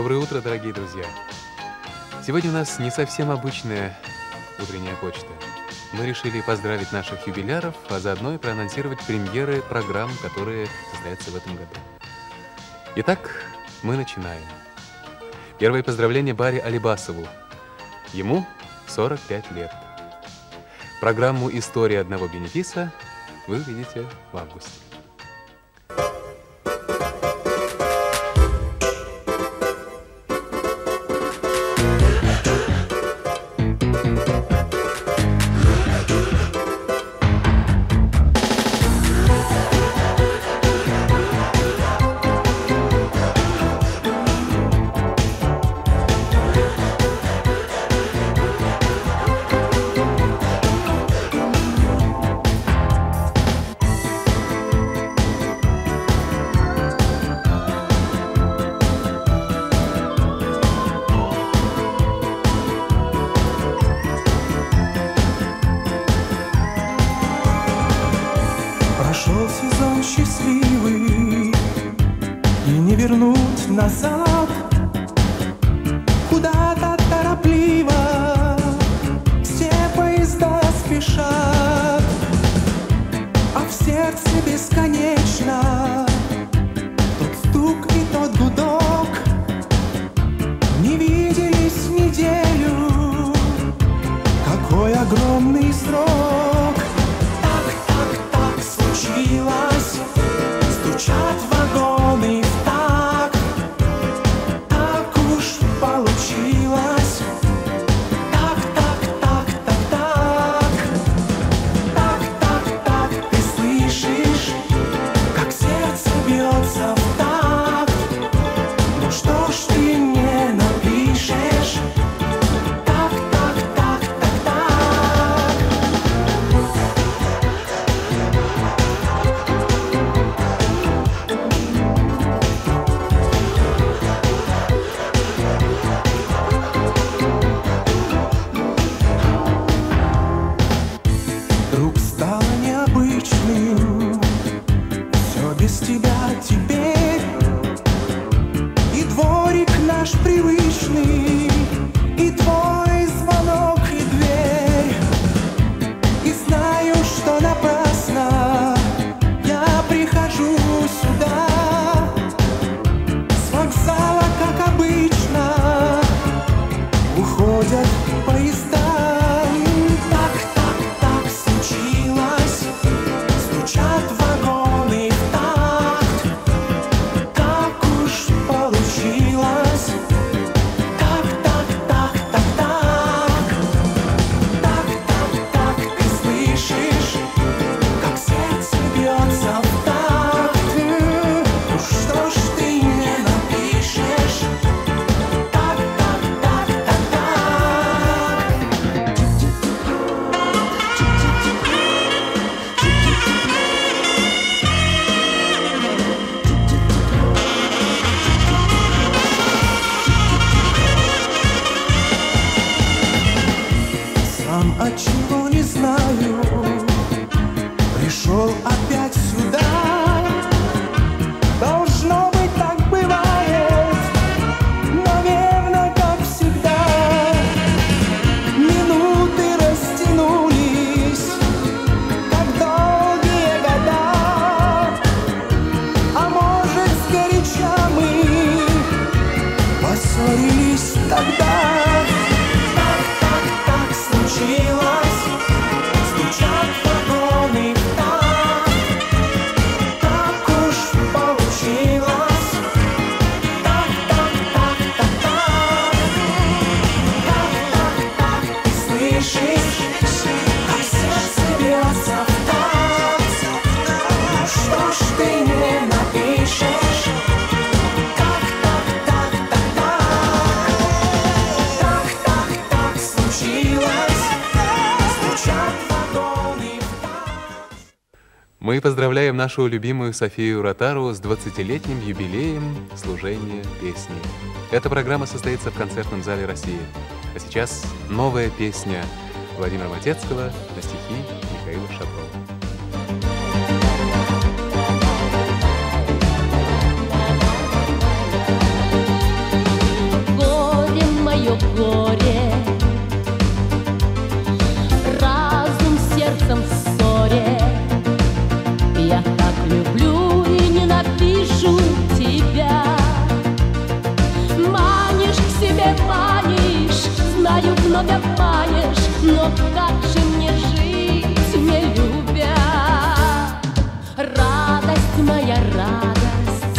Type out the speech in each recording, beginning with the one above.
Доброе утро, дорогие друзья! Сегодня у нас не совсем обычная утренняя почта. Мы решили поздравить наших юбиляров, а заодно и проанонсировать премьеры программ, которые состоятся в этом году. Итак, мы начинаем. Первое поздравление Баре Алибасову. Ему 45 лет. Программу «История одного бенефиса» вы увидите в августе. Прошел сезон счастливый, и не вернуть назад. Куда-то торопливо все поезда спешат, а в сердце бесконечно тот стук и тот гудок. Не виделись неделю, какой огромный срок. Стучат вагоны в такт, так уж получилось. Так, так, так, так, так. Так, так, так, ты слышишь, как сердце бьется в такт. Ну что ж ты мне напишешь? Так, так, так, так, так. Вдруг стало необычным все без тебя теперь. И дворик наш привычный, и твой звонок, и дверь. И знаю, что напрасно я прихожу сюда. С вокзала, как обычно, уходят поезда. Стучат вагоны в такт, так уж получилось. Так, так, так, так, так. Так, так, так, ты слышишь, как сердце бьется в такт. Ну что ж ты мне напишешь? Так, так, так, так, так. Сам отчего не знаю, пришел опять сюда. Должно быть, так бывает, наверное, как всегда. Минуты растянулись, как долгие года. А может, сгоряча мы поссорились тогда. Стучат вагоны в такт, так уж получилось. Так, так, так, так, так. Так, так, так, ты слышишь, как сердце бьется в такт. Ну что ж ты мне напишешь? Так, так, так, так, так. Так, так, так случилось. Мы поздравляем нашу любимую Софию Ротару с 20-летним юбилеем служения песни. Эта программа состоится в концертном зале России. А сейчас новая песня Владимира Матецкого на стихи Михаила Шатрова. люблю и ненавижу тебя. Манишь к себе, манишь, знаю, вновь обманешь, но как же мне жить, не любя? Радость моя, радость,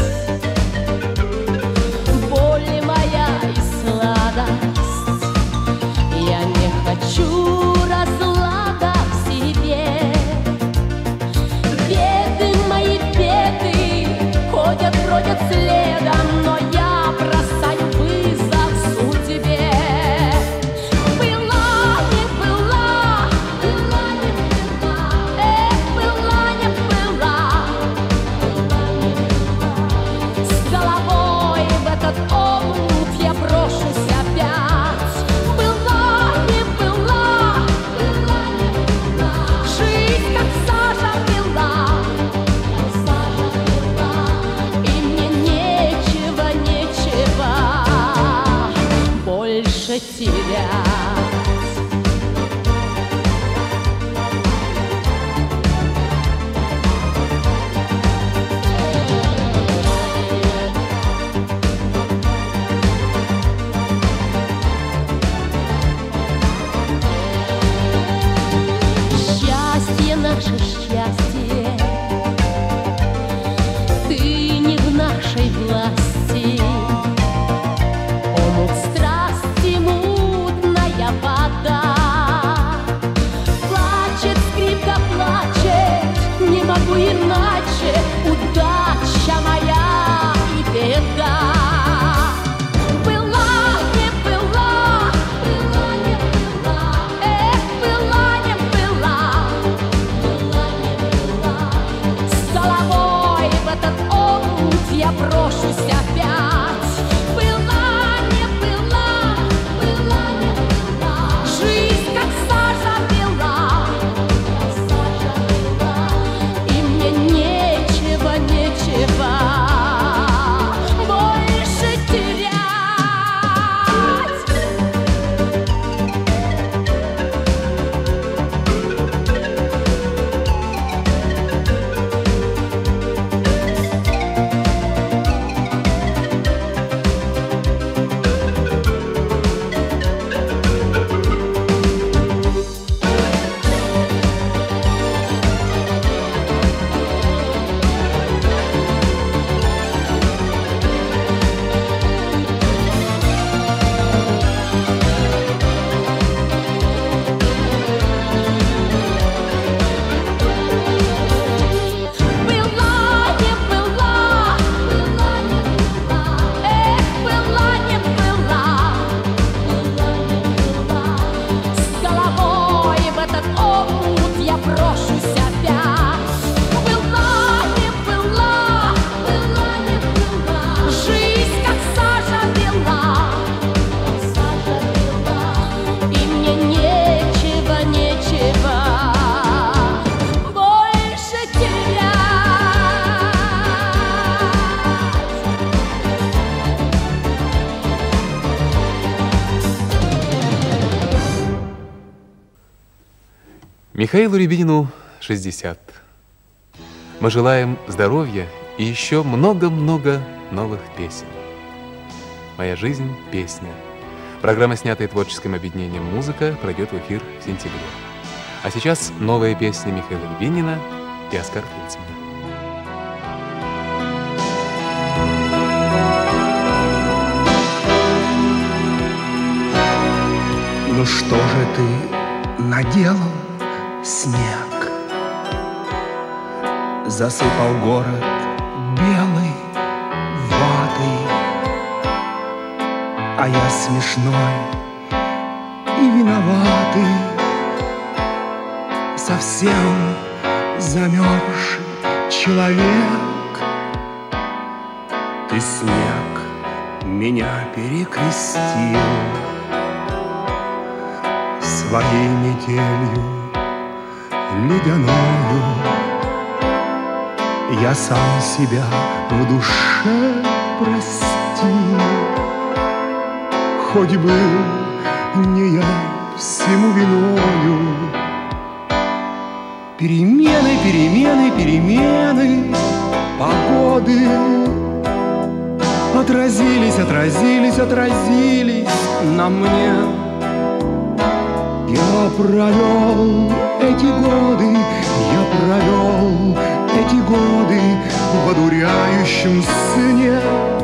боль моя и сладость. Я не хочу разлада в себе. Беды мои, беды ходят, бродят следом, но я бросаю вызов судьбе. Была, не была, была, не была, была, не была, с головой в этот омут я брошусь опять. Была, не была, была, не была, жизнь как сажа была, и мне нечего, нечего больше терять. Счастье, наше счастье, ты не в нашей власти. Омут страсти, мутная вода. Плачет скрипка, плачет, не могу иначе. Удача моя и беда. Была, не была, была, не была, была, не была, была, не была. С головой в этот омут я брошусь опять. Была, не была, была, не была, жизнь как сажа была, и мне нечего, нечего больше терять. Михаилу Рябинину 60. Мы желаем здоровья и еще много-много новых песен. «Моя жизнь – песня». Программа, снятая творческим объединением «Музыка», пройдет в эфир в сентябре. А сейчас новая песня Михаила Рябинина и Оскара Фельдсмана. Ну что же ты наделал, снег? Засыпал город белой ватой, а я смешной и виноватый, совсем замерзший человек. Ты, снег, меня перекрестил своей метелью ледяною. Я сам себя в душе простил, хоть был не я всему виною. Перемены, перемены, перемены отразились, отразились, отразились на мне. Я провел эти годы, я провел эти годы в одуряющем сне.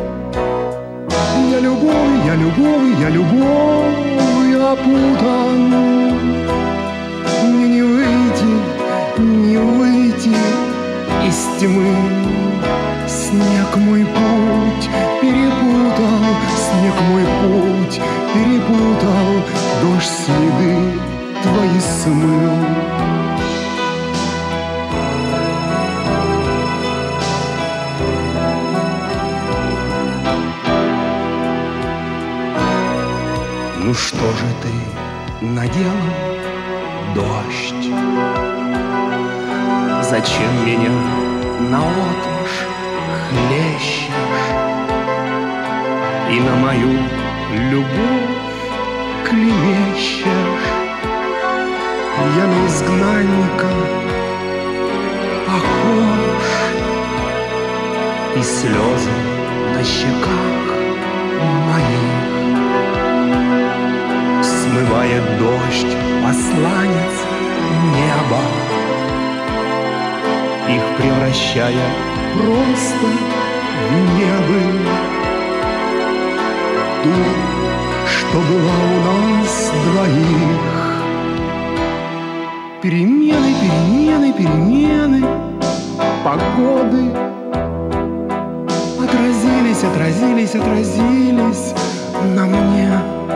Я любовь, я любовь, я любовь опутан. Мне не выйти, не выйти из тьмы. Снег мой путь перепутал, снег мой путь перепутал, дождь следы твои смыл. Ну что же ты наделал, дождь? Зачем меня наотмашь хлещешь и на мою любовь клевещешь? Я на изгнанника похож, и слезы на щеках моих смывает дождь, посланец неба, их превращая просто в небо. Ту, что была у нас двоих. Перемены, перемены, перемены погоды отразились, отразились, отразились на мне.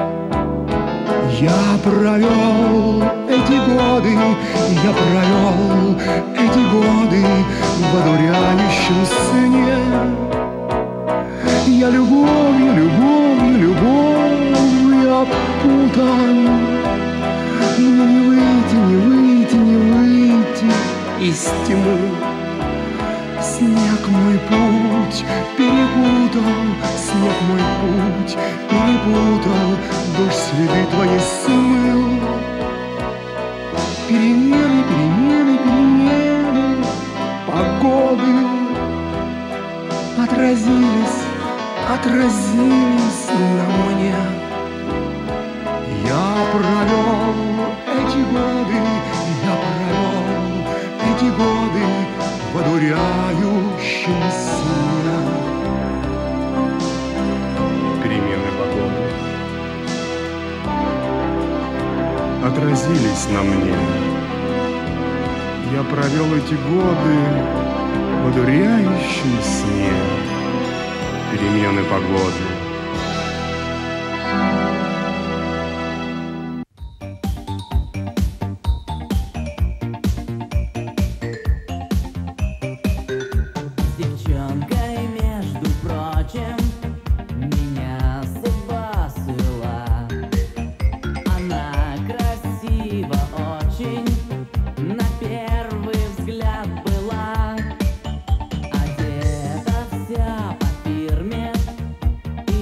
Я провел эти годы, я провел эти годы в одуряющем сне. Я любовью, любовью, любовью опутан. Мне не выйти, не выйти, не выйти из тьмы. Снег мой путь перепутал, снег мой путь перепутал, дождь следы твои смыл. Перемены, перемены, перемены погоды отразились, отразились на мне. Я провел эти годы, я провел эти годы в одуряющем сне. Перемены погоды отразились на мне. Я провел эти годы в одуряющем сне. Перемены погоды. Девчонкой, между прочим, меня судьба свела. Она красива очень, на первый взгляд была. Одета вся по фирме, и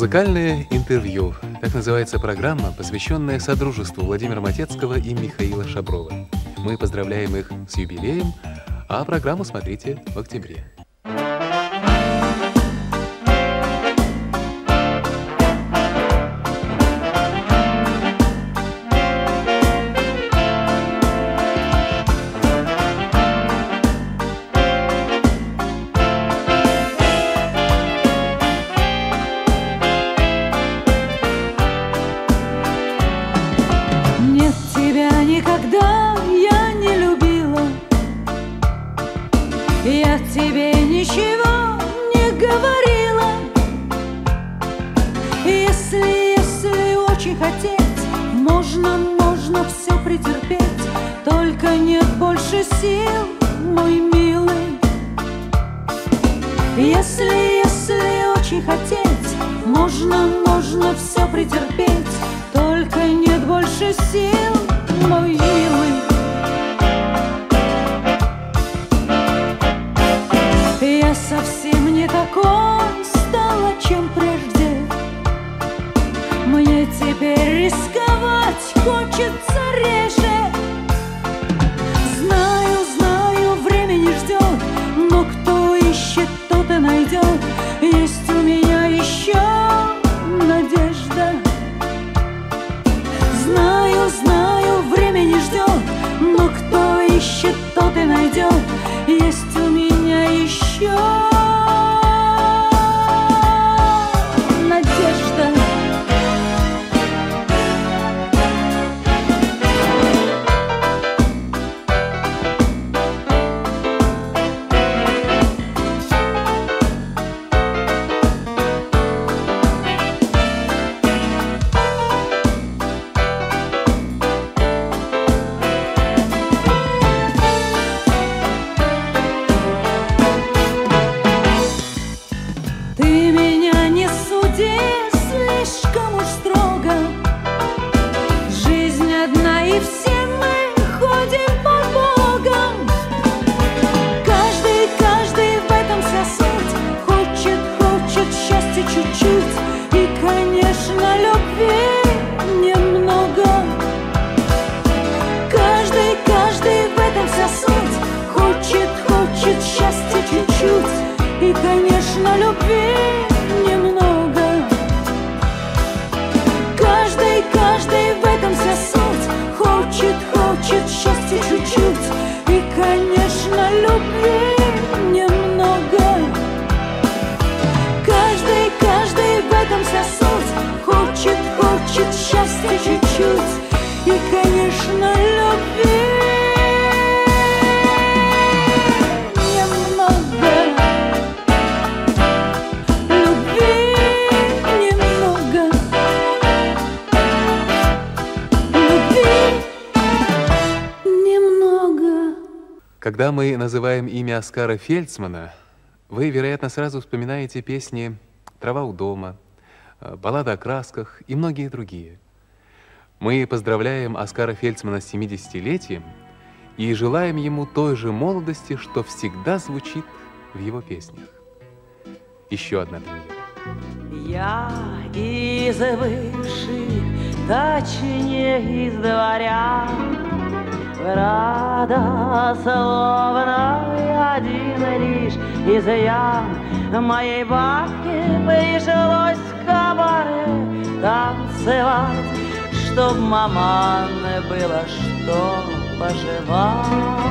Музыкальное интервью. Так называется программа, посвященная содружеству Владимира Матецкого и Михаила Шаброва. Мы поздравляем их с юбилеем, а программу смотрите в октябре. Тебе ничего не говорила. Если очень хотеть, можно все претерпеть. Только нет больше сил, мой милый. Если очень хотеть, можно все претерпеть. Только нет больше сил, мой милый. Я совсем не такой стала, чем прежде. Мне теперь рисковать хочется реже. Знаю, время не ждет, но кто ищет, тот и найдет. Есть у меня еще надежда. Знаю, время не ждет, но кто ищет, тот и найдет. Есть у меня еще надежда. И, конечно, любви немного. Каждый в этом вся суть. Хочет счастья чуть-чуть. И, конечно, любви немного. Каждый в этом вся суть. Хочет счастья чуть-чуть. И, конечно, любви. Когда мы называем имя Оскара Фельдсмана, вы, вероятно, сразу вспоминаете песни «Трава у дома», «Баллада о красках» и многие другие. Мы поздравляем Оскара Фельдсмана с 70-летием и желаем ему той же молодости, что всегда звучит в его песнях. Еще одна премьера. Я из высших, точнее из дворян, рада, словно один лишь изъян. Моей бабке пришлось в кабаре танцевать, чтоб маман было что пожевать.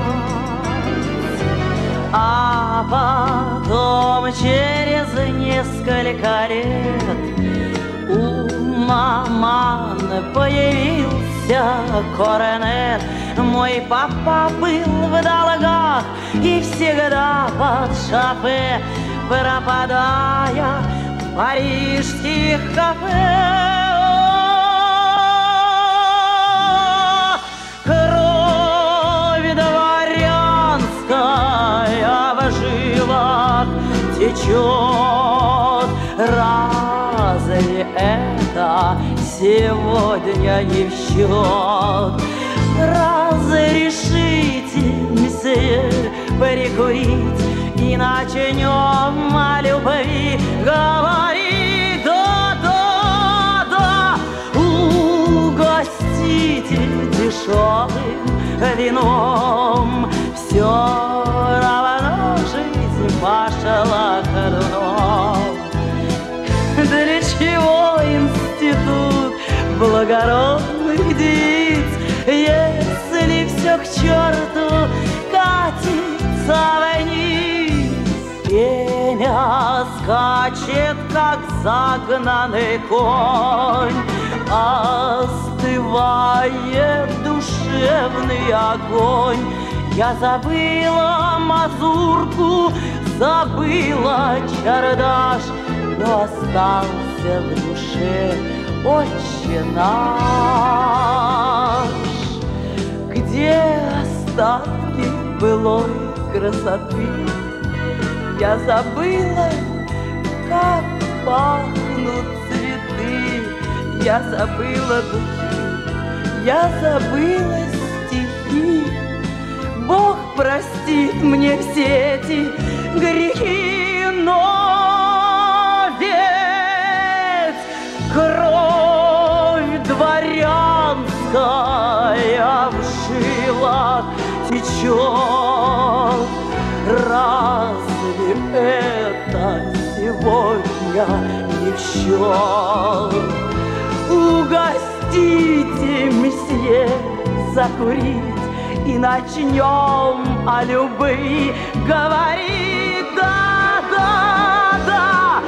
А потом через несколько лет у маман появился корнет. Мой папа был в долгах и всегда под шофе, пропадая в парижских кафе. Кровь дворянская в жилах течет. Разве это сегодня не в счет? Разрешите, месье, прикурить, и начнем о любви говорить. Да-да. благородных девиц. Если все к черту катится вниз, Пеня скачет, как загнанный конь, остывает душевный огонь. Я забыла мазурку, забыла чардаш, но остался в душе Отче наш. Где остатки былой красоты? Я забыла, как пахнут цветы. Я забыла духи, я забыла стихи. Бог простит мне все эти грехи, но ведь кровь дворянская в жилах течет. Разве это сегодня не в счет? Угостите, месье, закурить, и начнем о любви говорить. Да, да, да,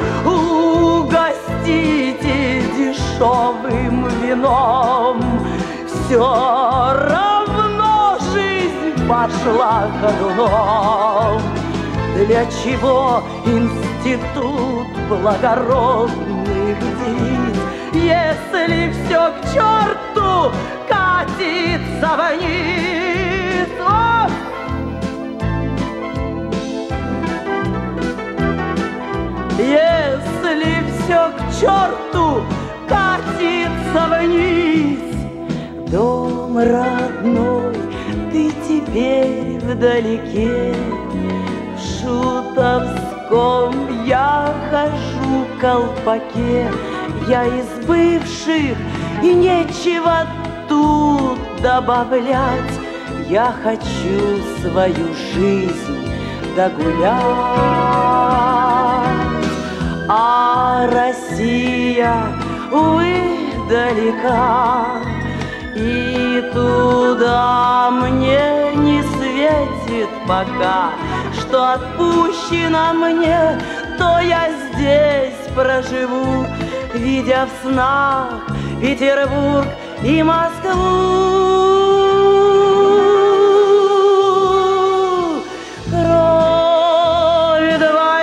угостите дешевым вином. Все равно жизнь пошла ходуном. Для чего институт благородных девиц, если все к черту катится вниз? Ох! Если все к черту катится вниз, дом родной, ты теперь вдалеке. В шутовском я хожу в колпаке. Я из бывших, и нечего тут добавлять. Я хочу свою жизнь догулять. А Россия, увы, далека, и туда мне не светит пока. Что отпущено мне, то я здесь проживу, видя в снах Петербург и Москву. Кровь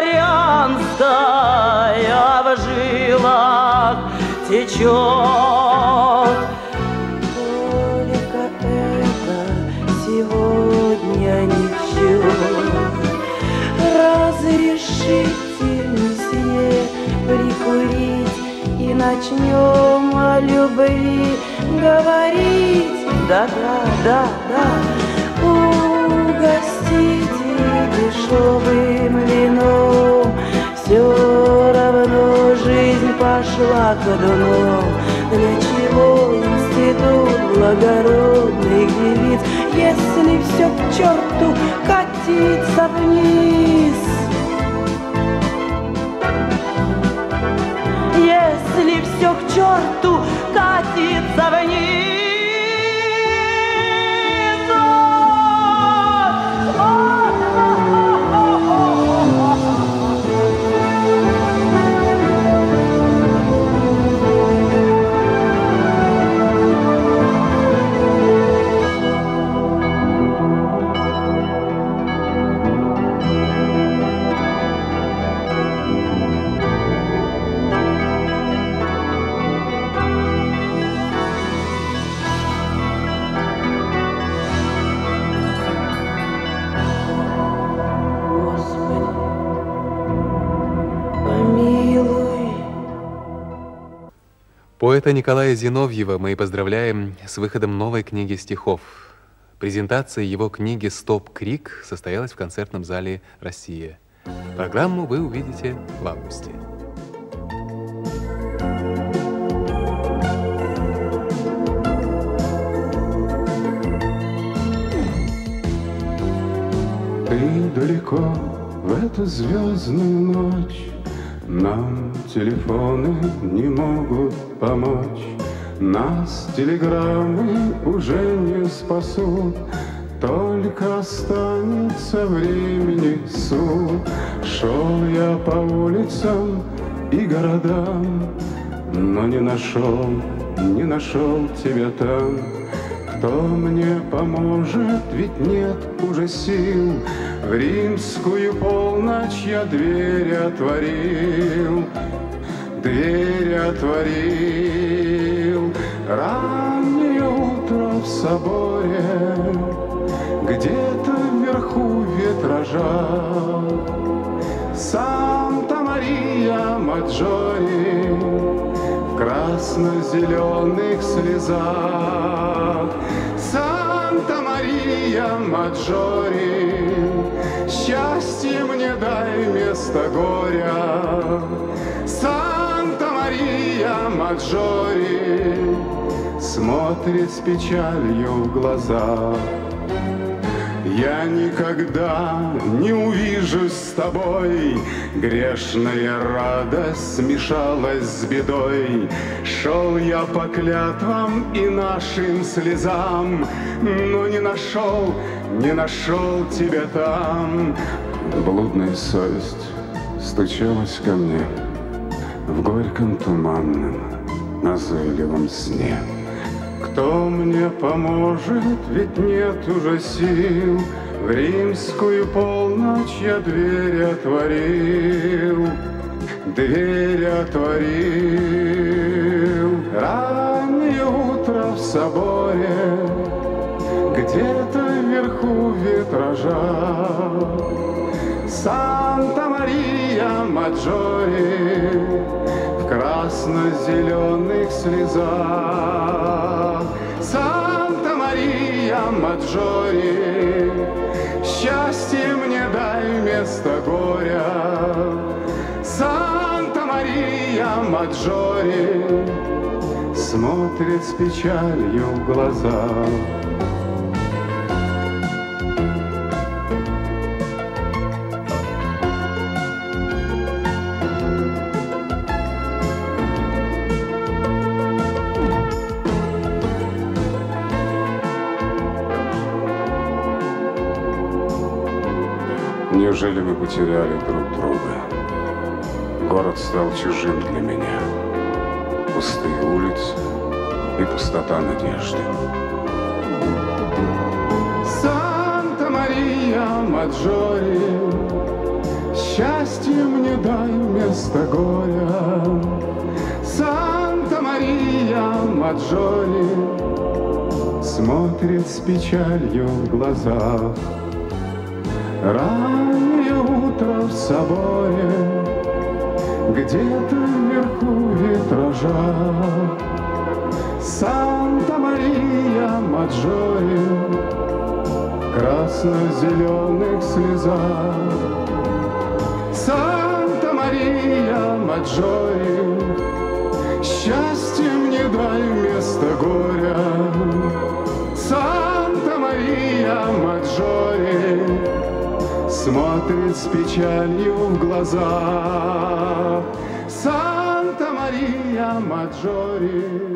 дворянская в жилах течет. Только это сегодня не в счет. Разрешите, месье, прикурить, и начнем о любви говорить. Да-да-да-да, угостите дешевым вином. Все равно жизнь пошла ходуном. Для чего институт благородных девиц, если все к черту катится вниз? Если все к черту катится вниз. Поэта Николая Зиновьева мы поздравляем с выходом новой книги стихов. Презентация его книги «Стоп-крик» состоялась в концертном зале «Россия». Программу вы увидите в августе. Ты далеко в эту звездную ночь, нам телефоны не могут помочь. Нас телеграммы уже не спасут, только останется времени суд. Шел я по улицам и городам, но не нашел тебя там. Кто мне поможет, ведь нет уже сил. В римскую полночь я дверь отворил. Раннее утро в соборе, где-то вверху витража. Санта-Мария Маджори в красно-зеленых слезах. Санта-Мария Маджори, счастье мне дай вместо горя. Санта-Мария Маджори смотрит с печалью в глаза. Я никогда не увижусь с тобой, грешная радость смешалась с бедой. Шел я по клятвам и нашим слезам, но не нашел тебя там. Блудная совесть стучалась ко мне в горьком туманном назойливом сне. Кто мне поможет, ведь нет уже сил. В римскую полночь я дверь отворил. Раннее утро в соборе, где-то вверху витража. Санта-Мария Маджори в красно-зеленых слезах. Санта-Мария Маджори, счастье мне дай вместо горя. Санта-Мария Маджори смотрит с печалью в глаза. Неужели мы потеряли друг друга? Город стал чужим для меня. Пустые улицы и пустота надежды. Санта-Мария Маджори, счастье мне дай вместо горя. Санта-Мария Маджори смотрит с печалью в глазах. Раннее утро в соборе, где-то вверху витража. Санта-Мария Маджори в красно-зеленых слезах. Санта-Мария Маджори, счастье мне дай вместо горя. Санта-Мария Маджори смотрит с печалью в глаза. Санта-Мария Маджори